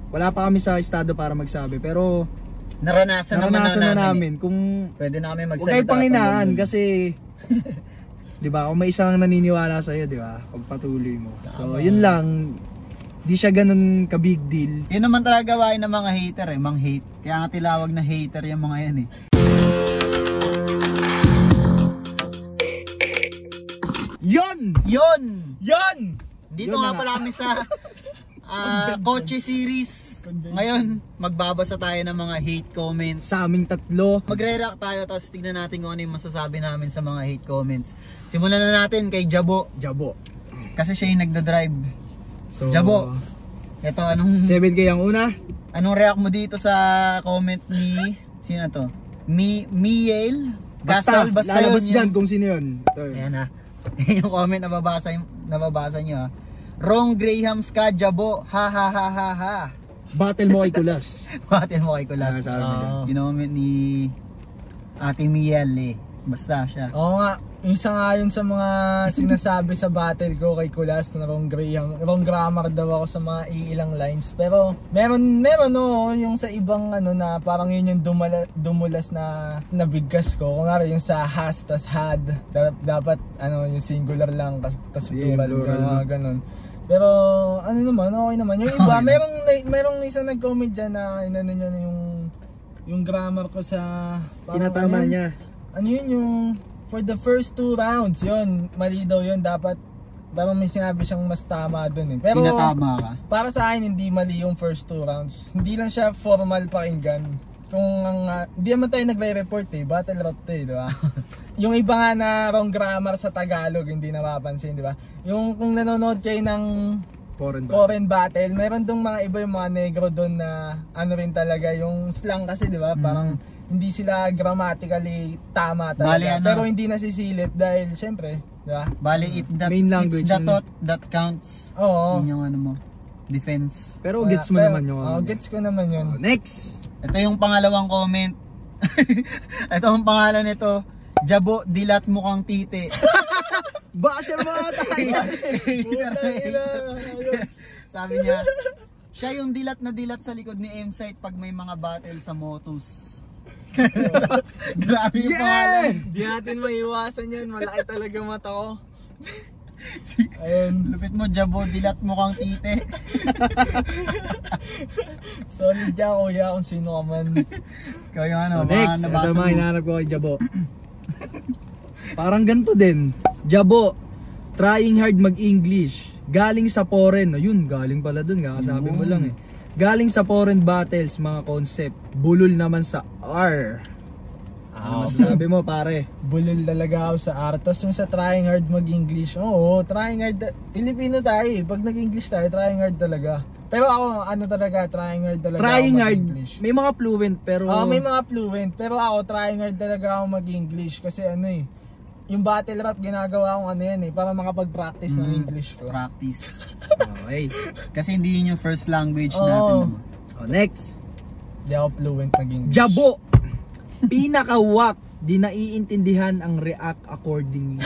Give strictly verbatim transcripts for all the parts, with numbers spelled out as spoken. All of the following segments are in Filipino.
wala pa kami sa estado para magsabi, pero naranasan, naranasan naman na, na namin. namin. Kung pwede namin magsalita. Huwag kayo panghinaan kasi 'di ba, kung may isang naniniwala sa iyo, 'di ba? Pagpatuloy mo. So, yun lang. Di siya ganun ka big deal. Yun naman talaga gawain ng mga hater eh, mang hate. Kaya nga tilawag na hater yung mga yan eh. Yon! Yon! Yon! Dito Yun nga na pala kami sa uh, Kotse series. Ngayon, magbabasa tayo ng mga hate comments. Sa aming tatlo. Magre-react tayo tapos tignan natin kung ano yung masasabi namin sa mga hate comments. Simulan na natin kay Jabo. Jabo. Kasi siya yung nagdadrive. So, Jabo, ito anong seven K ang una. Anong react mo dito sa comment ni sino to? Mi Miel Basta, Gasal, basta lalabas yun, dyan yun. kung sino yun. Ito, Ayan ha. Yung comment nababasa nababasa niyo ha. Wrong Graham Ska Jabo. Ha ha ha ha ha. Battle mo kay Kulas. Battle mo kay Kulas. Ah, uh, Ginoment ni Ate Miel eh. Basta siya. Oo nga, isa nga yun sa mga sinasabi sa battle ko kay Kulas na wrong, Graham, wrong grammar daw ako sa mga iilang lines. Pero meron, meron no, yung sa ibang ano na parang yun yung dumala, dumulas na nabigkas ko. Kung nga yung sa has tas had, dapat, dapat ano, yung singular lang tas Yeah, plural, plural. uh, ganun. Pero ano naman, okay naman. Yung iba, merong, merong isang nag-comment dyan na inano niya na yung, yung grammar ko sa... Tinatama ano, niya. Ano yun yung for the first two rounds, yun, mali daw yun, dapat parang may sinabi siyang mas tama dun eh. Pero Tinatama ka. para sa akin hindi mali yung first two rounds. Hindi lang siya formal pakinggan. Kung ang uh, hindi naman tayo nagre-report eh, battle rap to eh, di ba? Yung iba nga na wrong grammar sa Tagalog hindi napapansin, di ba? Yung kung nanonood kayo ng Foreign battle. foreign battle, meron dong mga iba yung mga negro doon na ano rin talaga yung slang kasi, di ba? Parang hindi sila grammatically tama talaga. Bale, ano? Pero hindi nasisilit dahil syempre, di ba? Bali it that Main language it's the yun. thought that counts. Oo. Yun yung ano mo. Defense. Pero Wala, gets mo pero- naman yung... Oo, gets ko naman yun. Oh, next! Ito yung pangalawang comment. Ito ang pangalan nito. Jabo, dilat mo kang tite. Basher mga tayo! Sabi niya, siya yung dilat na dilat sa likod ni M-Site pag may mga battle sa Motus. Grabe yung Yeah! pangalan. Di natin maiwasan yan, malaki talaga mata ko. Ayun, Lupit mo, Jabo, dilat mo kang tite. solid dyan kuya kung sino ka man. Ikaw yung ano, So mga next, ito nabasa mga mo. hinahanap ko kay Jabo. Parang ganito din. Jabo, trying hard mag-English. Galing sa foreign. Ayun, galing pala dun. Kakasabi mo Yun. lang eh. Galing sa foreign battles, mga concept. Bulol naman sa R. Ano Ah, masasabi mo pare? bulol talaga ako sa art. Tapos yung sa trying hard mag-English, oo, trying hard. Pilipino tayo eh. Pag nag-English tayo, trying hard talaga. Pero ako, ano talaga, trying hard talaga Trying ako hard. mag-English. May mga fluent pero... Oo, may mga fluent. Pero ako, trying hard talaga ako mag-English. Kasi ano eh, yung battle rap ginagawa kong ano yan eh, para makapag-practice ng Mm, English ko. Practice. Okay. Kasi hindi yun yung first language Oo. natin. Diba? Oh, next. Hindi ako fluent mag-English. Jabo. Pinaka-wak. Di naiintindihan ang react accordingly.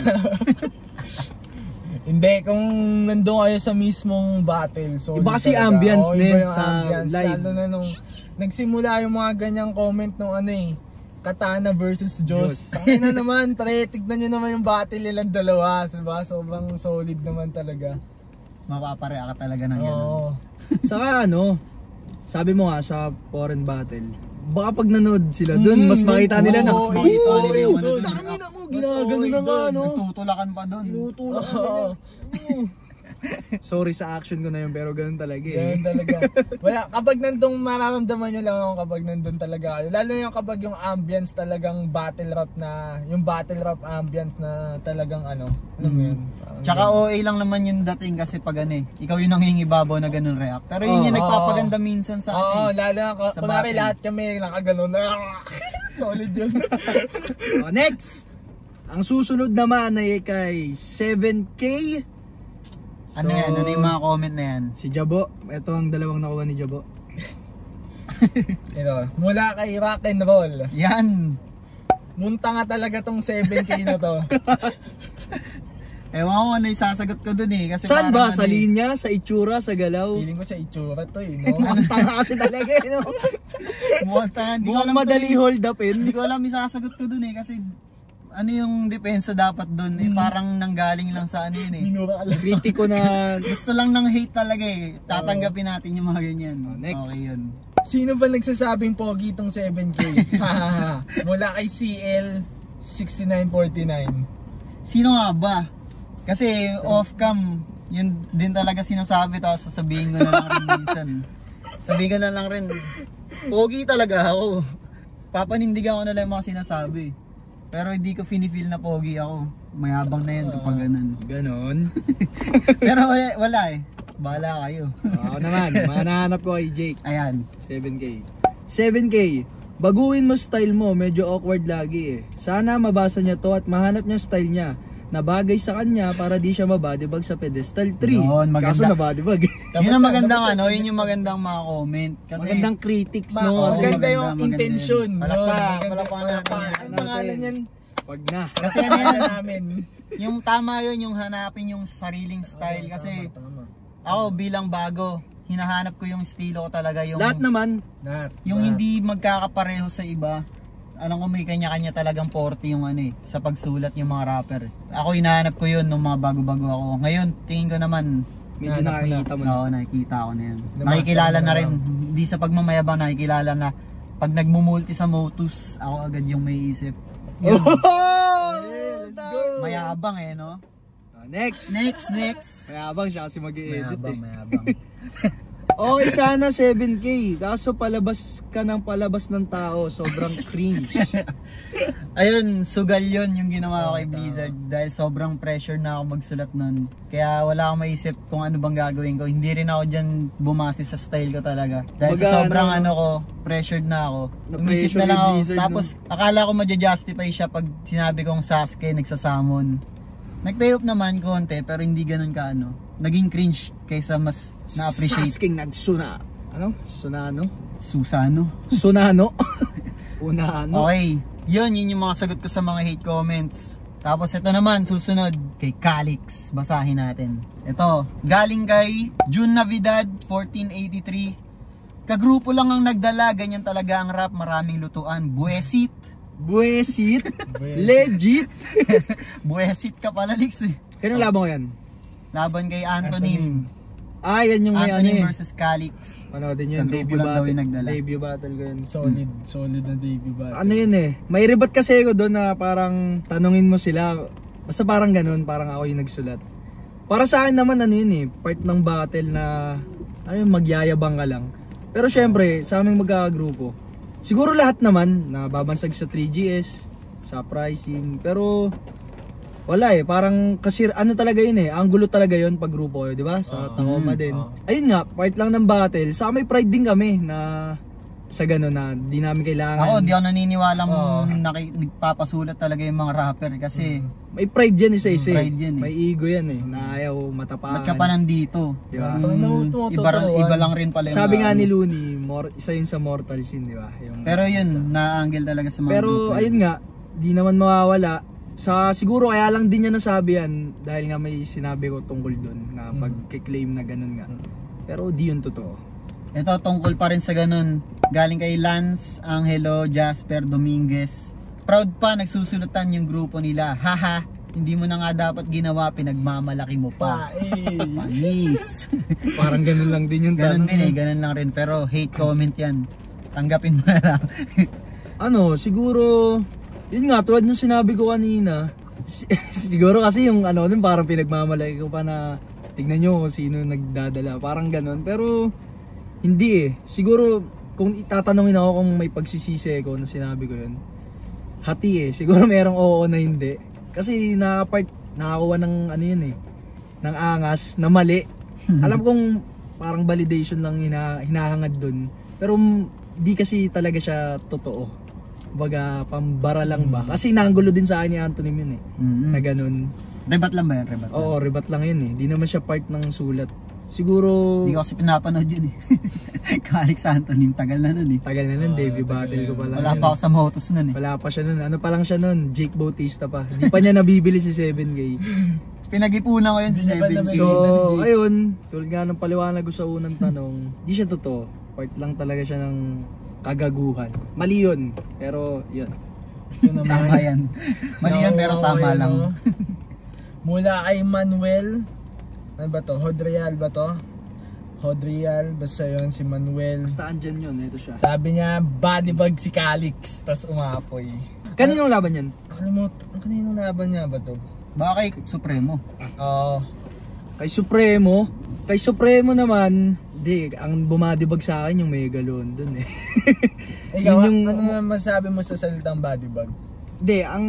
Hindi, kung nandun kayo sa mismong battle, so Iba kasi ambience Oo, din iba yung sa ambience. live. Lalo na nung nagsimula yung mga ganyang comment nung ano eh, Katana versus Joss. Tangina naman, pre, tignan nyo naman yung battle nilang dalawa, diba? Sobrang solid naman talaga. Mapaparea ka talaga ng yan. Oo. Saka ano, sabi mo nga sa foreign battle, baka pag nanood sila dun, Mm, mas makita nila na mas makita nila yung ano dun. Tangina mo, ginagano na nga no. Nagtutulakan pa doon. Tinutulak na Oo. Sorry sa action ko na yun, pero ganun talaga eh. Ganun talaga. Wala, kapag nandun mararamdaman nyo lang ako kapag nandun talaga kayo. Lalo yung kapag yung ambience talagang battle rap na, yung battle rap ambience na talagang ano, alam mo yun. Parang Tsaka ganun. O A lang naman yung dating kasi pag ano eh, ikaw yung nangingibabaw na ganun react. Pero yun Oo. yung nagpapaganda minsan sa Oo, atin. lalo na, Sa kunwari battle. lahat kami nakaganon na. Solid yun. Oh, next! Ang susunod naman ay kay seven K. Ano So, yan? Ano yung mga comment na yan? Si Jabo. Ito ang dalawang nakuha ni Jabo. Ito, mula kay rock and roll. Yan! Munta nga talaga tong seven K na to. Ewan ko ano yung sasagot ko dun eh. Kasi Saan ba? parang Sa ano eh, linya? Sa itsura? Sa galaw? Feeling ko sa itsura to eh, no? Ang tanga kasi talaga eh, no? mukhang tanga. Hindi ko Mukhang alam madali to eh. hold upin. Hindi ko alam yung sasagot ko dun eh. Kasi ano yung depensa dapat dun eh. Parang nanggaling lang sa ano yun eh. Minura ka lang. Kritiko na... Gusto lang ng hate talaga eh. Tatanggapin natin yung mga ganyan. Oh, next. Okay yun. Sino ba nagsasabing pogi itong seven K? Mula kay C L sixty-nine forty-nine. Sino nga ba? Kasi off-cam, yun din talaga sinasabi, tapos sasabihin ko na lang rin minsan. Sabihin ko na lang rin, pogi talaga ako. Papanindigan ko na lang yung mga sinasabi. Pero hindi ko finifeel na pogi ako. Mayabang na yun kapag ganun. Ganon. Pero wala, wala eh. Bahala kayo. Ako naman, manahanap ko kay Jake. Ayan. seven K. seven K. Baguhin mo style mo, medyo awkward lagi eh. Sana mabasa niya to at mahanap niya style niya na bagay sa kanya para di siya mabadibag sa pedestal three. Yun, maganda. Kaso nabadibag. Yun ang magandang ano, yun yung magandang mga comment. Kasi Magandang critics, Ma- no? oh, Kasi maganda maganda, yung maganda intention. yun. no? Palakpak, Maganda- palakpakan natin palakpak. yan. Ang pangalan yan? wag na. Kasi ano yan, namin. yung tama yun, yung hanapin yung sariling style. Kasi Tama, tama. ako bilang bago, hinahanap ko yung estilo ko talaga. Yung, Lahat naman, Lahat. yung Lahat. hindi magkakapareho sa iba. Alam ko may kanya-kanya talagang forte yung ano eh, sa pagsulat yung mga rapper. Ako hinahanap ko yun nung mga bago-bago ako. Ngayon, tingin ko naman, medyo Nahanap mo na. nakikita mo na. oo, nakikita ko na yan. Namaster Nakikilala mo na na rin, lang. hindi sa pagmamayabang, nakikilala na pag nagmumulti sa Motus, ako agad yung may isip. Yun, Oh! let's go! mayabang eh, no? Ah, Next. Next, next. Mayabang siya kasi mag-i-edit Mayabang, eh. mayabang. Okay sana seven K. Kaso palabas ka ng palabas ng tao. Sobrang cringe. Ayun, sugal yun yung ginawa ko kay Oh, Blizzard dahil sobrang pressure na ako magsulat nun. Kaya wala akong maisip kung ano bang gagawin ko. Hindi rin ako dyan bumase sa style ko talaga. Dahil Baga, sa sobrang ano, ano, ko, pressured na ako. Na Umisip pressure na lang kay ako. Blizzard, Tapos akala ko ma-justify siya pag sinabi kong Sasuke nagsasamon. Nag-pay off naman konti pero hindi ganun ka ano. Naging cringe kaysa mas na-appreciate. Sasking nagsuna. Ano? Sunano? Susano. Sunano? Unano? Okay, yun, yun yung mga sagot ko sa mga hate comments. Tapos ito naman, susunod, kay Calix. Basahin natin. Ito, galing kay June Navidad, fourteen eighty-three. Kagrupo lang ang nagdala, ganyan talaga ang rap, maraming lutuan. Buesit. Buesit? Legit? Buesit ka pala, Lix eh. Kanong labang ko yan? Laban kay Antonin. Ah, yan yung may ano Antonin eh. versus Calix. Panoodin yun, Kagrupo debut lang daw battle. yung nagdala. Debut battle ko yun. Solid. Solid na debut ba? Ano yun eh, may rebat kasi ako doon na parang tanungin mo sila. Basta parang ganun, parang ako yung nagsulat. Para sa akin naman ano yun eh, part ng battle na ano yun, magyayabang ka lang. Pero syempre, sa aming magkakagrupo, siguro lahat naman na babansag sa three G S, sa pricing, pero wala eh, parang kasi ano talaga yun eh, ang gulo talaga yun pag grupo, di ba? Sa Oo. Tacoma Mm, din. oo. Ayun nga, part lang ng battle. Sa may pride din kami na sa gano'n na di namin kailangan. Ako, di ako naniniwalang Oo. naki, nagpapasulat talaga yung mga rapper kasi May pride yan isa-isa. Mm, eh. pride yan eh. May ego yan eh, na ayaw matapakan. ba't ka pa nandito? Di ba? Mm, Totoo, iba, totoo, iba ah. lang rin pala yung Sabi nga ano. ni Looney, mor, isa yun sa mortal sin, di ba? Yung, Pero yun, na-angle talaga sa mga pero grupo. ayun nga, di naman mawawala. Sa siguro kaya lang din niya nasabi yan dahil nga may sinabi ko tungkol doon na Mm. pag-claim na ganun nga. Pero di yun totoo. Ito, tungkol pa rin sa ganun. Galing kay Lance, Angelo, Jasper, Dominguez. Proud pa, nagsusulutan yung grupo nila. Haha, hindi mo na nga dapat ginawa, pinagmamalaki mo pa. Panis. Parang ganun lang din yung Ganun tanong. din eh, ganun lang rin. Pero hate comment yan. Tanggapin mo na lang. Ano, siguro, yun nga, tulad nung sinabi ko kanina, si- siguro kasi yung ano nun, parang pinagmamalaki ko pa na tignan nyo kung sino nagdadala, parang ganun. Pero, hindi eh. Siguro, kung itatanungin ako kung may pagsisisi ko nung sinabi ko yun, hati eh. Siguro merong oo na hindi. Kasi nakapart, nakakuha ng ano yun eh, ng angas na mali. Alam kong parang validation lang hina, hinahangad dun. Pero di kasi talaga siya totoo. Baga, pambara lang ba? Kasi naanggulo din sa akin ni Anthony yun eh. Mm-hmm. Na ganun. Rebat lang ba yan? Rebat lang. Oo, rebat lang yun eh. Di naman siya part ng sulat. Siguro, Hindi ko kasi pinapanood yun eh. Calix Antonin, tagal na nun eh. tagal na nun, Oo, debut tagal battle na. ko pala. Wala yun. pa ako sa Motus nun eh. Wala pa siya nun. Ano pa lang siya nun? Jake Bautista pa. Di pa niya nabibili si seven K. Pinag-ipunan ko yun si Hindi na ba Seven. nabigay? So, na si Jake. ayun, tulad nga ng paliwanag ko sa unang tanong, di siya totoo. Part lang talaga siya ng kagaguhan. Mali yun, pero yun. Ito naman. Tama yan. Mali yan pero No, tama ayun, lang. oh. Mula kay Manuel. Ano ba to? Hodreal ba to? Hodreal, basta yun si Manuel. Basta andyan yun, ito siya. Sabi niya, body bag si Calix, tas umapoy. Kaninong laban yan? Kalimut, ang kaninong laban niya ba to? Baka kay Supremo. Oo. Kay Supremo, kay Supremo naman, di, ang bumadibag sa akin yung Megalon dun eh. Ikaw, Yun yung- ano naman masabi mo sa salitang body bag? Di, ang,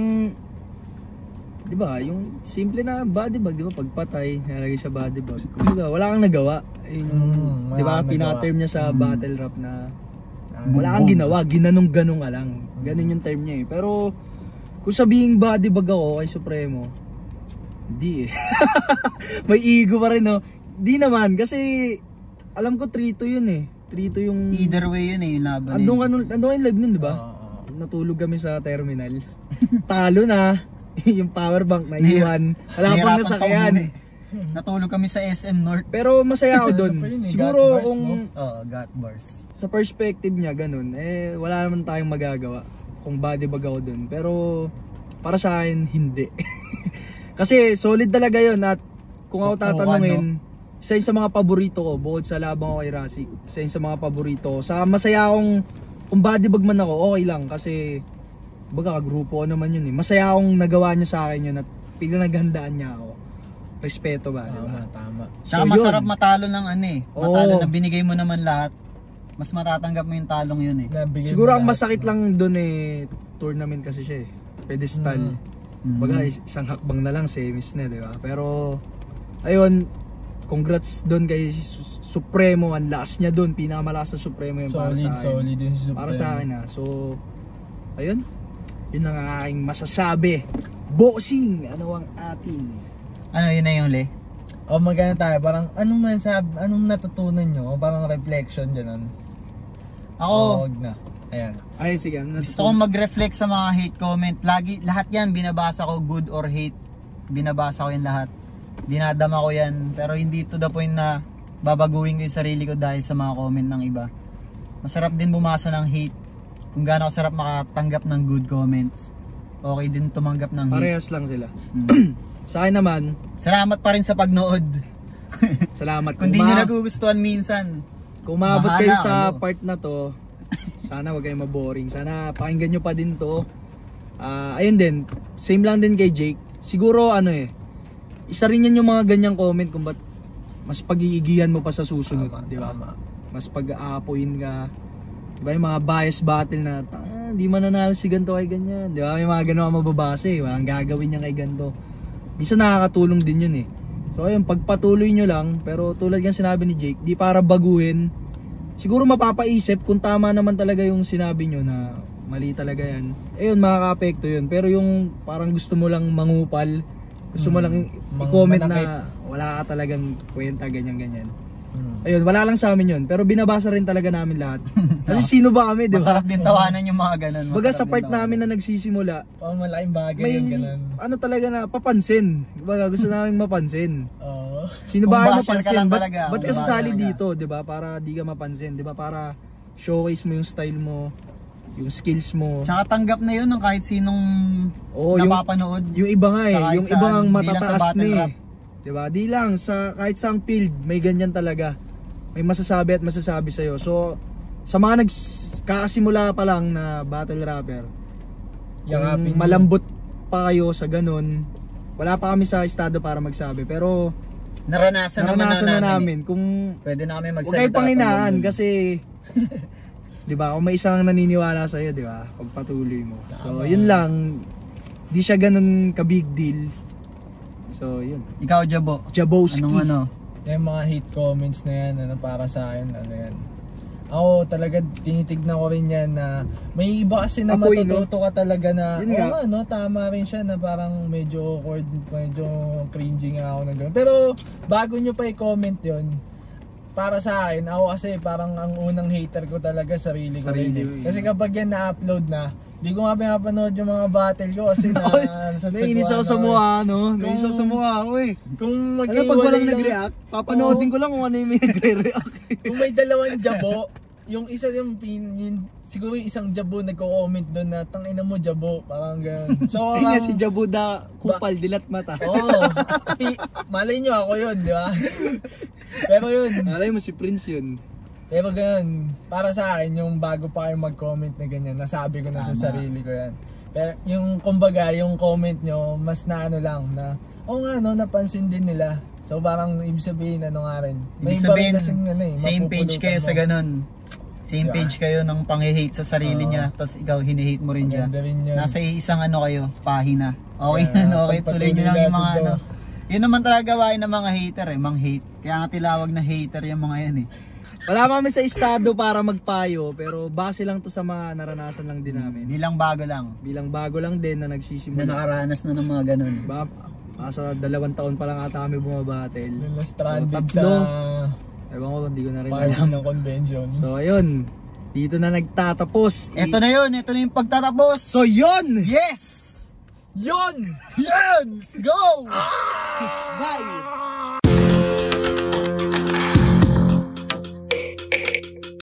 di ba, yung simple na body bag, di ba, pagpatay, nalagay sa body bag. Kumbaga, wala kang nagawa. Yung, Mm, wala di ba, kang pinaterm niya sa Mm. battle rap na Ah, wala kang ginawa, ginanong-ganong ka lang. Ganun yung term niya eh. Pero, kung sabihing body bag ako kay Supremo, hindi eh. May ego pa rin, no? Di naman, kasi alam ko three two yun eh. three two yung... Either way yun eh, yung laban eh. Andun ka, nun- andun ka yung live nun, di ba? oo, oo. Natulog kami sa terminal. Talo na. Yung power bank na iwan. Wala pang Nahirapan nasakyan. pa umuwi. Natulog kami sa S M North. Pero masaya ako doon. Ano pa yun eh, Siguro got bars, kung no? Oh, got bars. sa perspective niya ganun, eh wala naman tayong magagawa kung body bag ako doon. Pero para sa akin, hindi. Kasi solid talaga yun at kung ako Oo, tatanungin, isa yun sa mga paborito ko, bukod sa labang ako kay Rasik, isa yun sa mga paborito ko. Sa masaya akong, kung body bag man ako, okay lang kasi baga grupo ko naman yun eh. Masaya akong nagawa niya sa akin yun at pinaghandaan niya ako. Respeto ba, di ba? Tama, tama. Tsaka So, masarap yun. matalo ng ano eh. Matalo Oo. na binigay mo naman lahat. Mas matatanggap mo yung talong yun eh. Nabigyan Siguro mo ang lahat, masakit no? lang doon eh, tournament kasi siya eh. Pedestal. Mm. Baga isang hakbang na lang, semis na, di ba? Pero, ayun, congrats doon kay Su- Supremo. Ang lakas niya doon, pinakamalakas sa Supremo yung para Solid, sa akin. solid yung si Supremo. Para sa akin ha. So, ayun. Yun ang aking masasabi. Boxing! Ano ang ating? Ano yun na yung le? O magana tayo, parang anong masabi, anong natutunan nyo? O parang reflection dyan. Ako, O wag na. Ayan. Ay, sige. Ano gusto kong mag-reflect sa mga hate comment. Lagi, lahat yan binabasa ko, good or hate. Binabasa ko yan lahat. Dinadama ko yan. Pero hindi to the point na babaguhin ko yung sarili ko dahil sa mga comment ng iba. Masarap din bumasa ng hate. Kung gaano sarap makatanggap ng good comments. Okay din tumanggap ng hate. Parehas lang sila. Mm. Sa akin naman, Salamat pa rin sa pagnood. salamat. Kung di ma- nyo nagugustuhan minsan. Kung maabot Bahala kayo sa kayo. part na to, sana wag kayong maboring. Sana pakinggan nyo pa din to. Ah, ayun din, same lang din kay Jake. Siguro ano eh, isa rin yan yung mga ganyang comment kung ba't mas pag-iigihan mo pa sa susunod, Tama, di ba? tama. Mas pag-aapoyin ka. Di ba yung mga bias battle na, ah, di mananalo si ganto kay ganyan. Di ba? May mga gano'n ka mababasa eh. Walang gagawin niya kay ganto. Minsan nakakatulong din yun eh. So ayun, pagpatuloy nyo lang, pero tulad ng sinabi ni Jake, di para baguhin. Siguro mapapaisip kung tama naman talaga yung sinabi nyo na mali talaga yan. Ayun, makaka-apekto yun. Pero yung parang gusto mo lang mangupal, gusto mo Hmm. lang Mang- i-comment manakit. na wala ka talagang kwenta, ganyan-ganyan. Hmm. Ayun, wala lang sa amin yun. Pero binabasa rin talaga namin lahat. Kasi sino ba kami, di ba? Masarap din tawanan yung mga ganun. Baga Masarap sa din part tawanan. namin na nagsisimula, Parang malaking bagay may yung ganun. ano talaga na papansin. Baga gusto namin mapansin. Oo. Sino Kung ba kayo basher ka mapansin? lang Ba't, talaga, ba't kung ka basher sasali ka. dito, di ba? Para di ka mapansin, di ba? Para showcase mo yung style mo, yung skills mo. Tsaka tanggap na yun ng kahit sinong Oo, yung, napapanood. yung iba nga eh, Sa kahit yung iba saan, ang di lang sa matataas battle na eh. rap. Di ba? Di lang, sa, kahit sa field, may ganyan talaga. May masasabi at masasabi sa'yo. So, sa mga nagkakasimula pa lang na battle rapper, Yakapin kung mo. malambot pa kayo sa ganun, wala pa kami sa estado para magsabi. Pero, Naranasan, naranasan naman na namin. namin. Kung eh. Pwede na kami huwag magsalita. kayo panghinaan tungkol dun. kasi, di ba, kung may isang naniniwala sa'yo, di ba, pagpatuloy mo. So, Tama. yun lang, di siya ganun ka-big deal. So, yun. Ikaw, Jabo. Jabowski. Anong ano? Yung mga hate comments na yan, ano para sa akin, ano yan. Ako talaga tinitignan ko rin yan na may iba kasi na Apoy, no? matututo ka talaga na Yun oo nga. nga, no, tama rin siya na parang medyo awkward, medyo cringy nga ako na gano'n. Pero bago nyo pa i-comment yun, para sa akin, ako kasi parang ang unang hater ko talaga sarili ko rin Sarili eh. mo, Kasi kapag yan na-upload na, di ko nga pinapanood yung mga battle ko kasi na Naiinis ako sa mukha, no? Naiinis ako sa mukha ako eh. Kung Alam, pag mag-iwalay walang lang- nag-react, papanoodin ko lang kung ano yung may nagre-react. Kung may dalawang jabo, yung isa yung pin, yung, siguro yung isang jabo nagko-comment doon na tangina mo jabo, parang gano'n. So, Ayun nga parang- si Jabuda, kupal, dilat mata. Oo. Oh, malay nyo ako yun, di ba? Pero yun, Alay mo si Prince yun. pero ganun, para sa akin, yung bago pa kayo mag-comment na ganyan, nasabi ko na sa Tama. sarili ko yan. Pero yung, kumbaga, yung comment nyo, mas na ano lang, na, oo nga, no, napansin din nila. So parang, ibig sabihin, ano nga rin. Ibig iba rin sabihin, kasing, ano, eh, same page kayo mapupulutan sa mo. ganun. Same Yeah. page kayo ng pang-hate sa sarili Oo. niya, tapos ikaw hinihate mo rin siya. Maganda rin yun. Nasa isang ano kayo, pahina. Okay, Yeah, ano, okay, tuloy nyo lang yung mga pagpatuloy ano. natin Yun naman talaga gawain ng mga hater eh, mang hate. Kaya nga tilawag na hater yung mga yan eh. Wala pa kami sa estado para magpayo, pero base lang to sa mga naranasan lang din namin. Bilang bago lang. Bilang bago lang din na Na nagsisimula. nakaranas na ng mga ganun. Ba, asa dalawang taon pa lang ata kami bumabattle. Yung na stranded O, sa tatlo. Ewan ko, hindi ko na rin party alam. ng convention. So ayun, dito na nagtatapos. Ito na yun, ito na yung pagtatapos. So yun! Yes! Yun! Yan! Let's go! Bye!